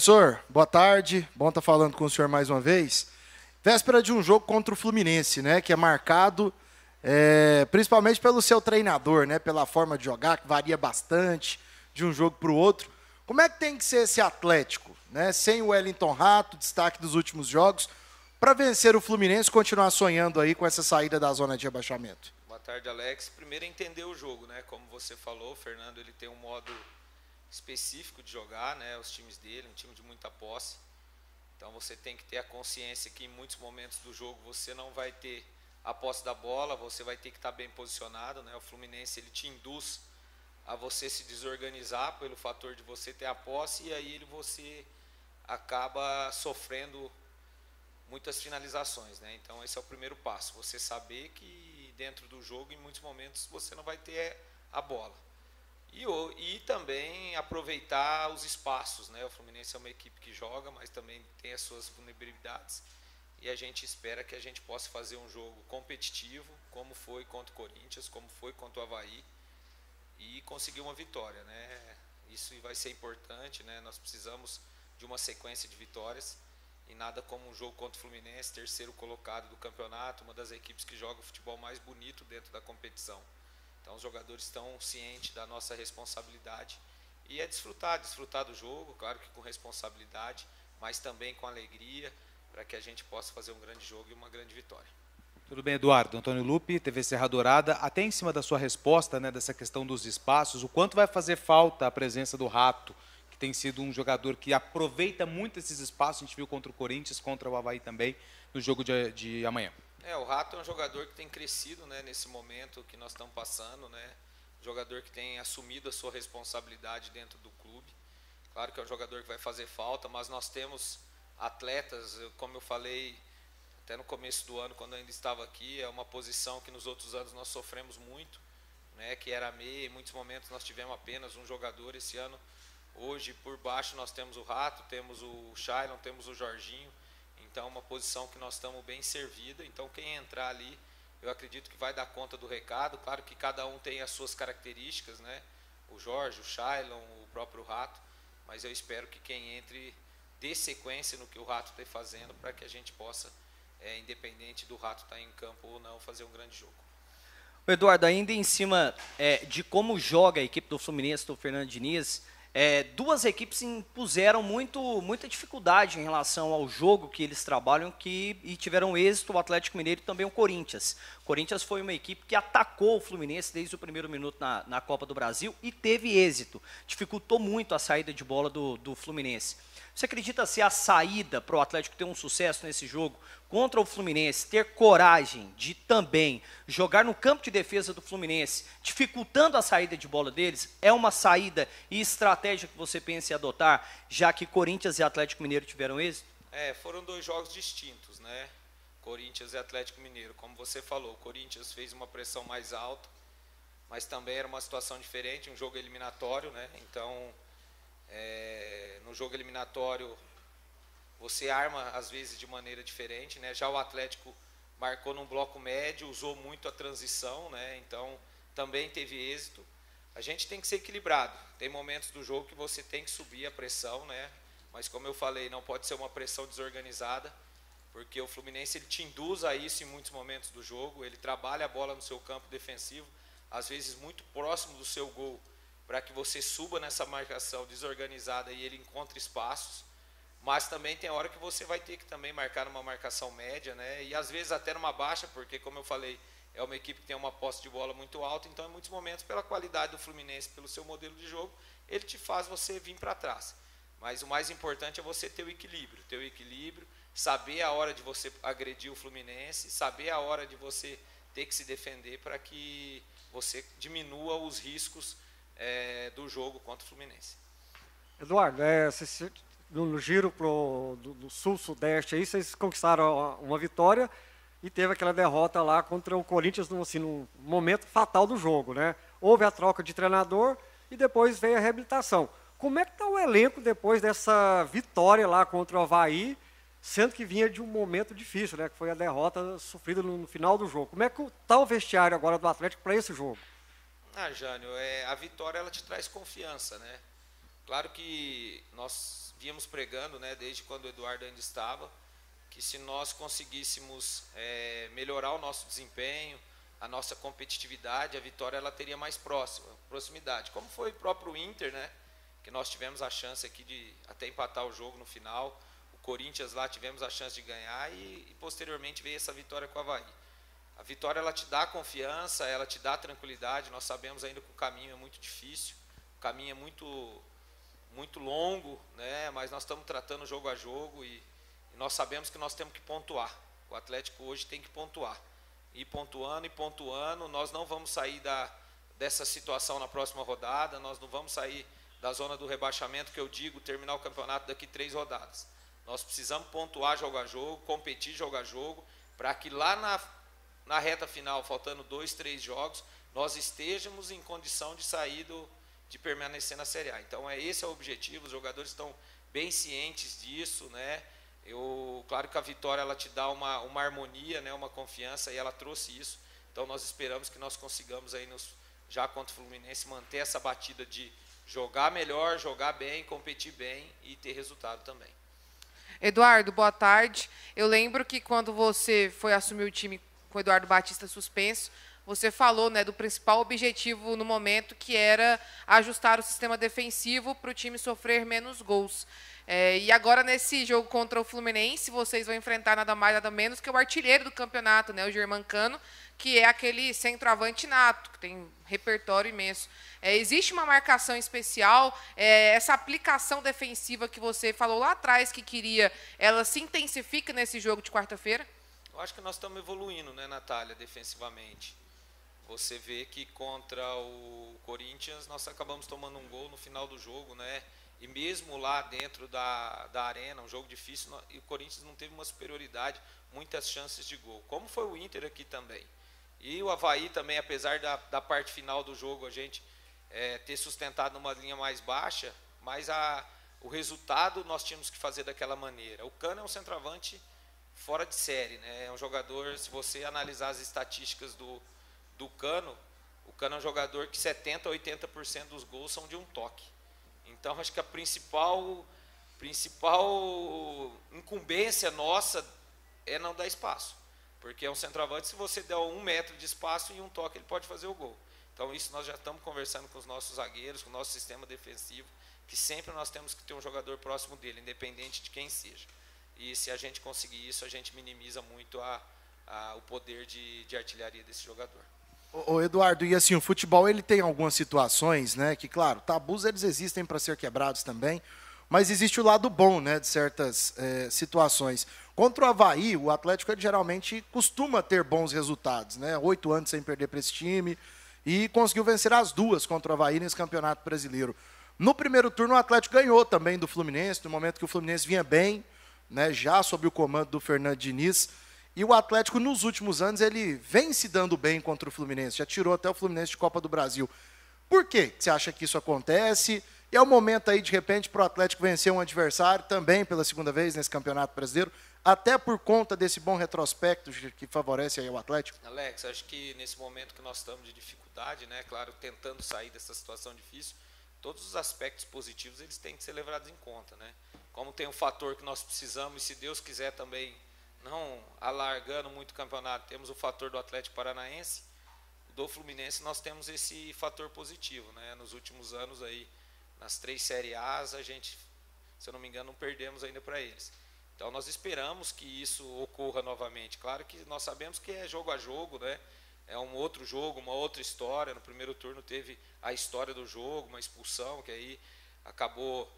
Professor, boa tarde. Bom estar falando com o senhor mais uma vez. Véspera de um jogo contra o Fluminense, né? Que é marcado principalmente pelo seu treinador, né? Pela forma de jogar, que varia bastante de um jogo para o outro. Como é que tem que ser esse Atlético, né? Sem o Wellington Rato, destaque dos últimos jogos, para vencer o Fluminense e continuar sonhando aí com essa saída da zona de rebaixamento? Boa tarde, Alex. Primeiro entender o jogo, né? Como você falou, o Fernando ele tem um modo específico de jogar, né? Os times dele, um time de muita posse. Então você tem que ter a consciência que em muitos momentos do jogo você não vai ter a posse da bola, você vai ter que estar bem posicionado, né? O Fluminense ele te induz a você se desorganizar pelo fator de você ter a posse e aí você acaba sofrendo muitas finalizações, né? Então esse é o primeiro passo, você saber que dentro do jogo em muitos momentos você não vai ter a bola. E também aproveitar os espaços, né? O Fluminense é uma equipe que joga, mas também tem as suas vulnerabilidades. E a gente espera que a gente possa fazer um jogo competitivo, como foi contra o Corinthians, como foi contra o Avaí, e conseguir uma vitória, né? Isso vai ser importante, né? Nós precisamos de uma sequência de vitórias, e nada como um jogo contra o Fluminense, terceiro colocado do campeonato, uma das equipes que joga o futebol mais bonito dentro da competição. Então os jogadores estão cientes da nossa responsabilidade e é desfrutar do jogo, claro que com responsabilidade, mas também com alegria, para que a gente possa fazer um grande jogo e uma grande vitória. Tudo bem, Eduardo? Antônio Lupi, TV Serra Dourada. Até em cima da sua resposta, né, dessa questão dos espaços, o quanto vai fazer falta a presença do Rato, que tem sido um jogador que aproveita muito esses espaços, a gente viu contra o Corinthians, contra o Avaí também, no jogo de amanhã. O Rato é um jogador que tem crescido, né, nesse momento que nós estamos passando, né? Jogador que tem assumido a sua responsabilidade dentro do clube. Claro que é um jogador que vai fazer falta, mas nós temos atletas, como eu falei até no começo do ano, quando eu ainda estava aqui, é uma posição que nos outros anos nós sofremos muito, né, que era a meia, em muitos momentos nós tivemos apenas um jogador. Esse ano, hoje, por baixo nós temos o Rato, temos o Shailon, temos o Jorginho. Então é uma posição que nós estamos bem servida. Então quem entrar ali, eu acredito que vai dar conta do recado. Claro que cada um tem as suas características, né? O Jorge, o Shailon, o próprio Rato. Mas eu espero que quem entre dê sequência no que o Rato está fazendo, para que a gente possa, independente do Rato estar em campo ou não, fazer um grande jogo. Eduardo, ainda em cima de como joga a equipe do Fluminense, do Fernando Diniz, duas equipes impuseram muita dificuldade em relação ao jogo que eles trabalham e tiveram êxito, o Atlético Mineiro e também o Corinthians. O Corinthians foi uma equipe que atacou o Fluminense desde o primeiro minuto na Copa do Brasil e teve êxito. Dificultou muito a saída de bola do Fluminense. Você acredita se a saída para o Atlético ter um sucesso nesse jogo contra o Fluminense, ter coragem de também jogar no campo de defesa do Fluminense, dificultando a saída de bola deles, é uma saída e estratégia que você pensa em adotar, já que Corinthians e Atlético Mineiro tiveram êxito? Foram dois jogos distintos, né? Corinthians e Atlético Mineiro. Como você falou, o Corinthians fez uma pressão mais alta, mas também era uma situação diferente, um jogo eliminatório, né? Então, no jogo eliminatório, você arma às vezes de maneira diferente, né? Já o Atlético marcou num bloco médio, usou muito a transição, né? Então também teve êxito. A gente tem que ser equilibrado. Tem momentos do jogo que você tem que subir a pressão, né? Mas como eu falei, não pode ser uma pressão desorganizada, porque o Fluminense ele te induz a isso em muitos momentos do jogo. Ele trabalha a bola no seu campo defensivo, às vezes muito próximo do seu gol, para que você suba nessa marcação desorganizada e ele encontre espaços. Mas também tem hora que você vai ter que também marcar numa marcação média, né? E às vezes até numa baixa, porque como eu falei, é uma equipe que tem uma posse de bola muito alta, então em muitos momentos, pela qualidade do Fluminense, pelo seu modelo de jogo, ele te faz você vir para trás. Mas o mais importante é você ter o equilíbrio, saber a hora de você agredir o Fluminense, saber a hora de você ter que se defender para que você diminua os riscos do jogo contra o Fluminense. Eduardo, no giro do sul-sudeste, aí vocês conquistaram uma vitória e teve aquela derrota lá contra o Corinthians num momento fatal do jogo, né? Houve a troca de treinador e depois veio a reabilitação. Como é que está o elenco depois dessa vitória lá contra o Avaí, sendo que vinha de um momento difícil, né? Que foi a derrota sofrida no final do jogo. Como é que está o vestiário agora do Atlético para esse jogo? Jânio, a vitória ela te traz confiança, né? Claro que nós víamos pregando, né, desde quando o Eduardo ainda estava, que se nós conseguíssemos melhorar o nosso desempenho, a nossa competitividade, a vitória ela teria mais proximidade. Como foi o próprio Inter, né, que nós tivemos a chance aqui de até empatar o jogo no final, o Corinthians lá tivemos a chance de ganhar e posteriormente veio essa vitória com o Avaí. A vitória ela te dá confiança, ela te dá tranquilidade, nós sabemos ainda que o caminho é muito difícil, o caminho é muito longo, né, mas nós estamos tratando jogo a jogo e nós sabemos que nós temos que pontuar. O Atlético hoje tem que pontuar. E pontuando, nós não vamos sair dessa situação na próxima rodada, nós não vamos sair da zona do rebaixamento, que eu digo, terminar o campeonato daqui 3 rodadas. Nós precisamos pontuar jogo a jogo, competir jogo a jogo, para que lá na reta final, faltando 2, 3 jogos, nós estejamos em condição de sair de permanecer na Série A. Então, esse é o objetivo, os jogadores estão bem cientes disso, né? Claro que a vitória ela te dá uma harmonia, né, uma confiança, e ela trouxe isso. Então nós esperamos que nós consigamos aí já contra o Fluminense manter essa batida de jogar melhor, jogar bem, competir bem e ter resultado também. Eduardo, boa tarde. Eu lembro que quando você foi assumir o time com o Eduardo Batista suspenso, você falou, né, do principal objetivo no momento, que era ajustar o sistema defensivo para o time sofrer menos gols. E agora, nesse jogo contra o Fluminense, vocês vão enfrentar nada mais, nada menos que o artilheiro do campeonato, né, o Germancano, que é aquele centroavante nato, que tem um repertório imenso. Existe uma marcação especial, essa aplicação defensiva que você falou lá atrás que queria, ela se intensifica nesse jogo de quarta-feira? Eu acho que nós estamos evoluindo, né, Natália, defensivamente. Você vê que contra o Corinthians nós acabamos tomando um gol no final do jogo, né? E mesmo lá dentro da arena, um jogo difícil, e o Corinthians não teve uma superioridade, muitas chances de gol. Como foi o Inter aqui também. E o Avaí também, apesar da parte final do jogo a gente ter sustentado numa linha mais baixa, mas o resultado nós tínhamos que fazer daquela maneira. O Cano é um centroavante fora de série, né? É um jogador, se você analisar as estatísticas do Cano, o Cano é um jogador que 70% a 80% dos gols são de um toque. Então, acho que a principal incumbência nossa é não dar espaço. Porque é um centroavante, se você der 1 metro de espaço e um toque, ele pode fazer o gol. Então, isso nós já estamos conversando com os nossos zagueiros, com o nosso sistema defensivo, que sempre nós temos que ter um jogador próximo dele, independente de quem seja. E se a gente conseguir isso, a gente minimiza muito o poder de artilharia desse jogador. Ô Eduardo, e assim, o futebol ele tem algumas situações, né, que claro, tabus eles existem para ser quebrados também, mas existe o lado bom, né, de certas situações. Contra o Avaí, o Atlético ele geralmente costuma ter bons resultados, né, 8 anos sem perder para esse time, e conseguiu vencer as 2 contra o Avaí nesse Campeonato Brasileiro. No primeiro turno o Atlético ganhou também do Fluminense, no momento que o Fluminense vinha bem, né, já sob o comando do Fernando Diniz. E o Atlético, nos últimos anos, ele vem se dando bem contra o Fluminense. Já tirou até o Fluminense de Copa do Brasil. Por que você acha que isso acontece? E é o momento aí, de repente, para o Atlético vencer um adversário também pela segunda vez nesse Campeonato Brasileiro, até por conta desse bom retrospecto que favorece aí o Atlético? Alex, acho que nesse momento que nós estamos de dificuldade, né, claro, tentando sair dessa situação difícil, todos os aspectos positivos eles têm que ser levados em conta, né? Como tem um fator que nós precisamos, e se Deus quiser também, não alargando muito o campeonato, temos o fator do Atlético Paranaense, do Fluminense nós temos esse fator positivo, né? Nos últimos anos aí, nas 3 Série A's, a gente, se eu não me engano, não perdemos ainda para eles. Então nós esperamos que isso ocorra novamente. Claro que nós sabemos que é jogo a jogo, né? É um outro jogo, uma outra história. No primeiro turno teve a história do jogo, uma expulsão, que aí acabou,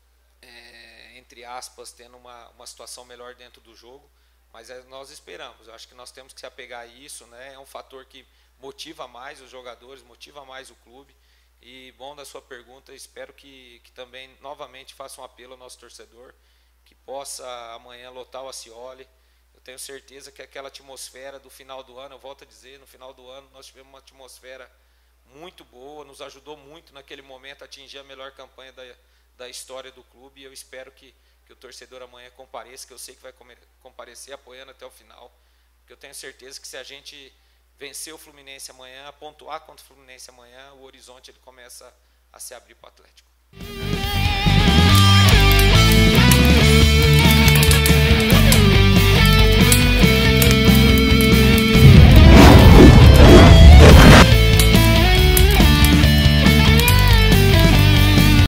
entre aspas, tendo uma situação melhor dentro do jogo. Mas nós esperamos. Eu acho que nós temos que se apegar a isso, né? É um fator que motiva mais os jogadores, motiva mais o clube. E, bom, da sua pergunta, espero que também, novamente, faça um apelo ao nosso torcedor, que possa amanhã lotar o Ascioli. Eu tenho certeza que aquela atmosfera do final do ano, eu volto a dizer, no final do ano nós tivemos uma atmosfera muito boa, nos ajudou muito naquele momento a atingir a melhor campanha da história do clube, e eu espero que o torcedor amanhã compareça, que eu sei que vai comparecer apoiando até o final, porque eu tenho certeza que se a gente vencer o Fluminense amanhã, pontuar contra o Fluminense amanhã, o horizonte ele começa a se abrir para o Atlético.